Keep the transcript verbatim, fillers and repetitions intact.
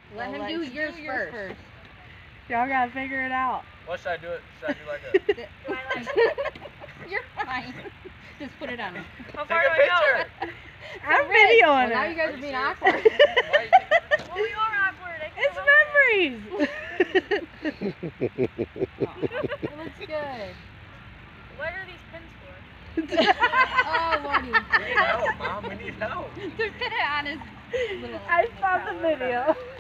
Let him do yours, do yours first. first. Y'all gotta figure it out. What should I do? It? Should I do like a? Do I like You're fine. Just put it on him. How far Take a picture. Go? I'm videoing well, it. Now you guys are, are being serious? Awkward. Well, we are awkward. It's memories. Oh, it looks good. What are these pins for? Oh, Lordy. We need help, Mom. We need help. To fit it on his little... I saw the video.